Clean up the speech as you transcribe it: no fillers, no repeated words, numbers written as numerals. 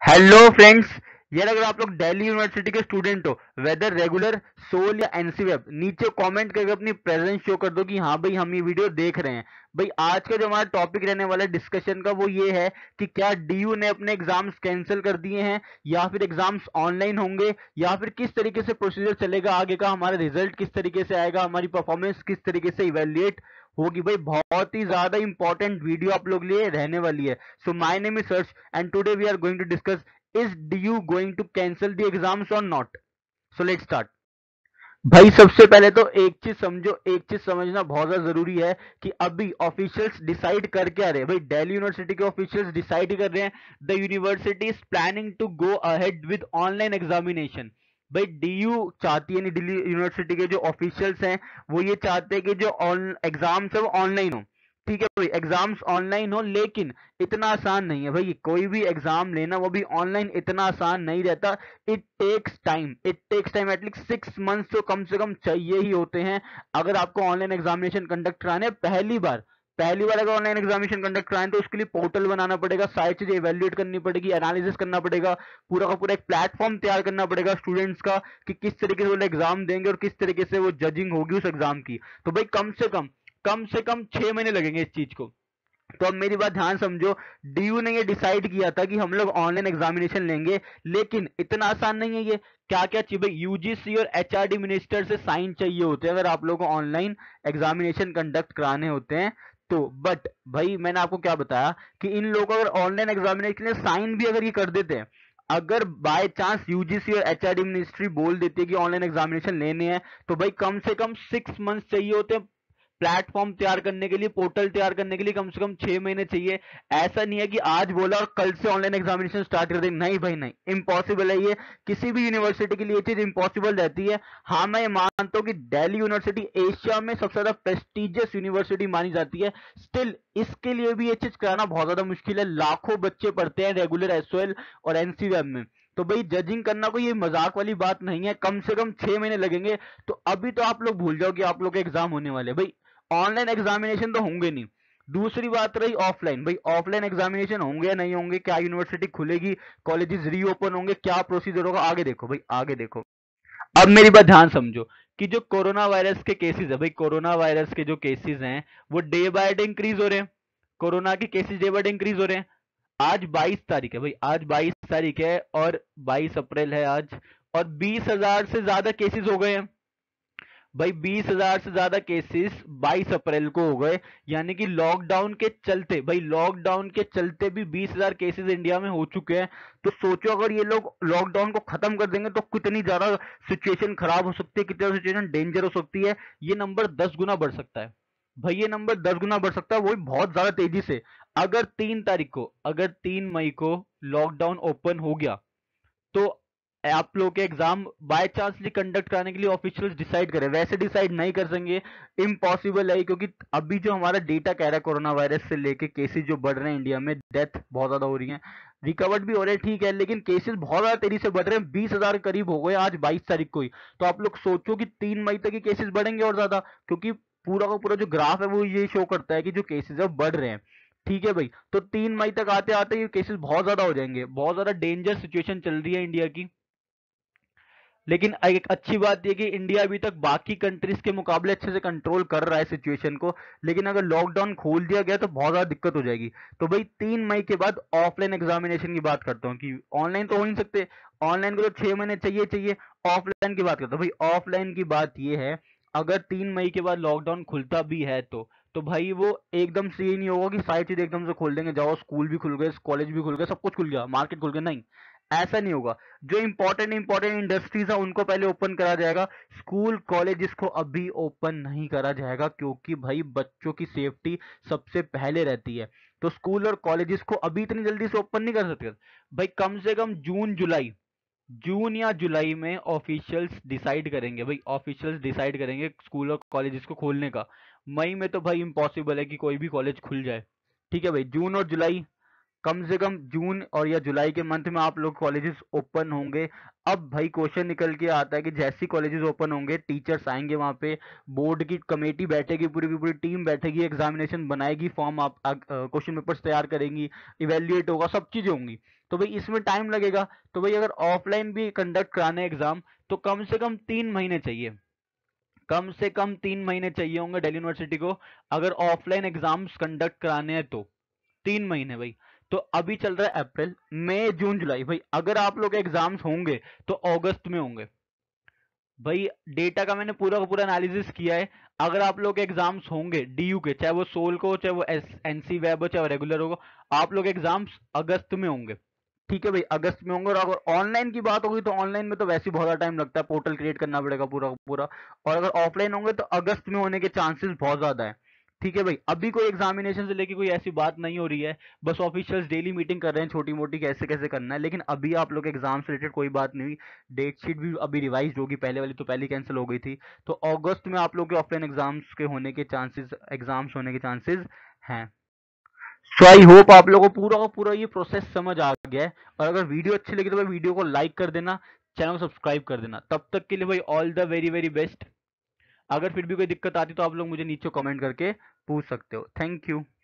Hello friends. यार अगर आप लोग दिल्ली यूनिवर्सिटी के स्टूडेंट हो, वेदर रेगुलर, सोल या एनसी वेब, नीचे कमेंट करके अपनी प्रेजेंस शो कर दो कि हाँ भाई हम ये वीडियो देख रहे हैं। भाई आज का जो हमारा टॉपिक रहने वाला है डिस्कशन का वो ये है कि क्या डीयू ने अपने एग्जाम्स कैंसिल कर दिए हैं या फिर एग्जाम्स ऑनलाइन होंगे, या फिर किस तरीके से प्रोसीजर चलेगा आगे का, हमारा रिजल्ट किस तरीके से आएगा, हमारी परफॉर्मेंस किस तरीके से इवेल्युएट होगी। भाई बहुत ही ज्यादा इंपॉर्टेंट वीडियो आप लोग लिए रहने वाली है। So my name is search and today we are going to discuss is DU going to cancel the exams or not? So let's start. भाई सबसे पहले तो एक चीज समझो, एक चीज समझना बहुत ज्यादा जरूरी है कि अभी ऑफिशियल्स डिसाइड कर क्या रहे हैं। भाई दिल्ली यूनिवर्सिटी के ऑफिशियल्स डिसाइड कर रहे हैं the university is planning to go ahead with online examination. भाई डीयू चाहती है, नहीं, दिल्ली यूनिवर्सिटी के जो ऑफिशियल्स हैं वो ये चाहते हैं कि जो एग्जाम्स है वो ऑनलाइन हो। ठीक है भाई, एग्जाम्स ऑनलाइन हो, लेकिन इतना आसान नहीं है भाई। कोई भी एग्जाम लेना वो भी ऑनलाइन इतना आसान नहीं रहता। It takes time at least 6 months तो कम से कम चाहिए ही होते हैं अगर आपको ऑनलाइन एग्जामिनेशन कंडक्ट कराने पहली बार अगर ऑनलाइन एग्जामिनेशन कंडक्ट कराएं तो उसके लिए पोर्टल बनाना पड़ेगा, सारी चीजें इवेल्युएट करनी पड़ेगी, एनालिसिस करना पड़ेगा, पूरा का पूरा एक प्लेटफॉर्म तैयार करना पड़ेगा स्टूडेंट्स का कि किस तरीके से वो एग्जाम देंगे और किस तरीके से वो जजिंग होगी उस एग्जाम की। तो भाई कम से कम 6 महीने लगेंगे इस चीज को। तो अब मेरी बात ध्यान समझो, डीयू ने ये डिसाइड किया था कि हम लोग ऑनलाइन एग्जामिनेशन लेंगे, लेकिन इतना आसान नहीं है ये। क्या क्या चाहिए भाई, यूजीसी और एचआरडी मिनिस्टर से साइन चाहिए होते हैं अगर आप लोगों को ऑनलाइन एग्जामिनेशन कंडक्ट कराने होते हैं तो। बट भाई मैंने आपको क्या बताया कि इन लोगों को अगर ऑनलाइन एग्जामिनेशन के लिए साइन भी अगर ये कर देते हैं, अगर बाय चांस यूजीसी और एचआरडी मिनिस्ट्री बोल देती है कि ऑनलाइन एग्जामिनेशन लेने हैं, तो भाई कम से कम 6 मंथ्स चाहिए होते हैं प्लेटफॉर्म तैयार करने के लिए, पोर्टल तैयार करने के लिए कम से कम 6 महीने चाहिए। ऐसा नहीं है कि आज बोला और कल से ऑनलाइन एग्जामिनेशन स्टार्ट कर देंगे, नहीं भाई नहीं, इम्पॉसिबल है ये। किसी भी यूनिवर्सिटी के लिए ये चीज इम्पॉसिबल रहती है। हाँ मैं मानता हूँ कि दिल्ली यूनिवर्सिटी एशिया में सबसे ज्यादा प्रेस्टिजियस यूनिवर्सिटी मानी जाती है, स्टिल इसके लिए भी ये चीज कराना बहुत ज्यादा मुश्किल है। लाखों बच्चे पढ़ते हैं रेगुलर एसओएल और एनसी वेब में, तो भाई जजिंग करना कोई ये मजाक वाली बात नहीं है। कम से कम 6 महीने लगेंगे। तो अभी तो आप लोग भूल जाओ कि आप लोग के एग्जाम होने वाले भाई, ऑनलाइन एग्जामिनेशन तो होंगे नहीं। दूसरी बात रही ऑफलाइन, भाई ऑफलाइन एग्जामिनेशन होंगे या नहीं होंगे, क्या यूनिवर्सिटी खुलेगी, कॉलेजेस रीओपन होंगे, क्या प्रोसीजर होगा, आगे देखो भाई आगे देखो। अब मेरी बात ध्यान समझो कि जो कोरोना वायरस के केसेस है, भाई कोरोना वायरस के जो केसेस हैं वो डे बाय डे इंक्रीज हो रहे हैं। कोरोना के cases day by day increase हो रहे हैं। आज 22 तारीख है भाई, आज 22 तारीख है और 22 अप्रैल है आज, और 20,000 से ज्यादा केसेस हो गए हैं। भाई 20,000 से ज्यादा केसेस 22 अप्रैल को हो गए, यानी कि लॉकडाउन के चलते, भाई लॉकडाउन के चलते भी 20,000 केसेस इंडिया में हो चुके हैं। तो सोचो अगर ये लोग लॉकडाउन को खत्म कर देंगे तो कितनी ज्यादा सिचुएशन खराब हो सकती है, कितनी ज्यादा सिचुएशन डेंजर हो सकती है। ये नंबर 10 गुना बढ़ सकता है भाई, ये नंबर 10 गुना बढ़ सकता है, वो भी बहुत ज्यादा तेजी से। अगर 3 मई को लॉकडाउन ओपन हो गया तो आप लोग के एग्जाम बाय चांसली कंडक्ट कराने के लिए ऑफिशियल्स डिसाइड करें, वैसे डिसाइड नहीं कर सकेंगे, इम्पॉसिबल है। क्योंकि अभी जो हमारा डेटा कह रहा है कोरोना वायरस से लेके केसेस जो बढ़ रहे हैं इंडिया में, डेथ बहुत ज्यादा हो रही है, रिकवर्ड भी हो रहे हैं ठीक है, लेकिन केसेस बहुत ज्यादा तेजी से बढ़ रहे हैं। 20,000 करीब हो गए आज 22 तारीख को ही। तो आप लोग सोचो कि 3 मई तक ये केसेस बढ़ेंगे और ज्यादा, क्योंकि पूरा का पूरा जो ग्राफ है वो ये शो करता है कि जो केसेस है वो बढ़ रहे हैं। ठीक है भाई, तो 3 मई तक आते आते ये केसेस बहुत ज्यादा हो जाएंगे, बहुत ज्यादा डेंजर सिचुएशन चल रही है इंडिया की। लेकिन एक अच्छी बात यह कि इंडिया अभी तक बाकी कंट्रीज के मुकाबले अच्छे से कंट्रोल कर रहा है सिचुएशन को, लेकिन अगर लॉकडाउन खोल दिया गया तो बहुत ज्यादा दिक्कत हो जाएगी। तो भाई 3 मई के बाद ऑफलाइन एग्जामिनेशन की बात करता हूँ कि ऑनलाइन तो हो नहीं सकते, ऑनलाइन को तो 6 महीने चाहिए चाहिए। ऑफलाइन की बात करता हूँ, भाई ऑफलाइन की बात ये है, अगर 3 मई के बाद लॉकडाउन खुलता भी है तो भाई वो एकदम से ये नहीं होगा कि सारी चीज एकदम से खोल देंगे, जाओ स्कूल भी खुल गए, कॉलेज भी खुल गए, सब कुछ खुल गया, मार्केट खुल गया, नहीं, ऐसा नहीं होगा। जो इंपॉर्टेंट इंडस्ट्रीज है उनको पहले ओपन करा जाएगा, स्कूल कॉलेजेस को अभी ओपन नहीं करा जाएगा, क्योंकि भाई बच्चों की सेफ्टी सबसे पहले रहती है। तो स्कूल और कॉलेजेस को अभी इतनी जल्दी से ओपन नहीं कर सकते भाई, कम से कम जून या जुलाई में ऑफिशियल्स डिसाइड करेंगे, भाई ऑफिशियल्स डिसाइड करेंगे स्कूल और कॉलेजेस को खोलने का। मई में तो भाई इम्पॉसिबल है कि कोई भी कॉलेज खुल जाए। ठीक है भाई, जून और जुलाई, कम से कम जून और या जुलाई के मंथ में आप लोग कॉलेजेस ओपन होंगे। अब भाई क्वेश्चन निकल के आता है कि जैसी कॉलेजेस ओपन होंगे टीचर्स आएंगे वहां पे, बोर्ड की कमेटी बैठेगी, पूरी की पूरी टीम बैठेगी, एग्जामिनेशन बनाएगी, फॉर्म आप क्वेश्चन पेपर्स तैयार करेंगी, इवेल्युएट होगा, सब चीजें होंगी। तो भाई इसमें टाइम लगेगा। तो भाई अगर ऑफलाइन भी कंडक्ट कराना है एग्जाम तो कम से कम 3 महीने चाहिए, कम से कम 3 महीने चाहिए होंगे दिल्ली यूनिवर्सिटी को, अगर ऑफलाइन एग्जाम्स कंडक्ट कराने हैं तो 3 महीने भाई। तो अभी चल रहा है अप्रैल मई जून जुलाई, भाई अगर आप लोग एग्जाम्स होंगे तो अगस्त में होंगे। भाई डेटा का मैंने पूरा का पूरा एनालिसिस किया है, अगर आप लोग एग्जाम्स होंगे डीयू के, चाहे वो सोल को हो, चाहे वो एनसी वेब हो, चाहे वो रेगुलर होगा, आप लोग एग्जाम्स अगस्त में होंगे। ठीक है भाई, अगस्त में होंगे। और अगर ऑनलाइन की बात होगी तो ऑनलाइन में तो वैसे ही बहुत ज़्यादा टाइम लगता है, पोर्टल क्रिएट करना पड़ेगा पूरा का पूरा। और अगर ऑफलाइन होंगे तो अगस्त में होने के चांसेस बहुत ज़्यादा है। ठीक है भाई, अभी कोई एग्जामिनेशन से लेके कोई ऐसी बात नहीं हो रही है, बस ऑफिशियल्स डेली मीटिंग कर रहे हैं छोटी मोटी कैसे कैसे करना है, लेकिन अभी आप लोग एग्जाम से रिलेटेड कोई बात नहीं हुई। डेट शीट भी अभी रिवाइज होगी, पहले वाली तो पहले कैंसिल हो गई थी। तो अगस्त में आप लोग के ऑफलाइन एग्जाम्स के होने के चांसेस, एग्जाम्स होने के चांसेस हैं। सो आई होप आप लोगों को पूरा का पूरा ये प्रोसेस समझ आ गया है। और अगर वीडियो अच्छी लगी तो भाई वीडियो को लाइक कर देना, चैनल को सब्सक्राइब कर देना। तब तक के लिए भाई all the very very best. अगर फिर भी कोई दिक्कत आती तो आप लोग मुझे नीचे कमेंट करके पूछ सकते हो। Thank you.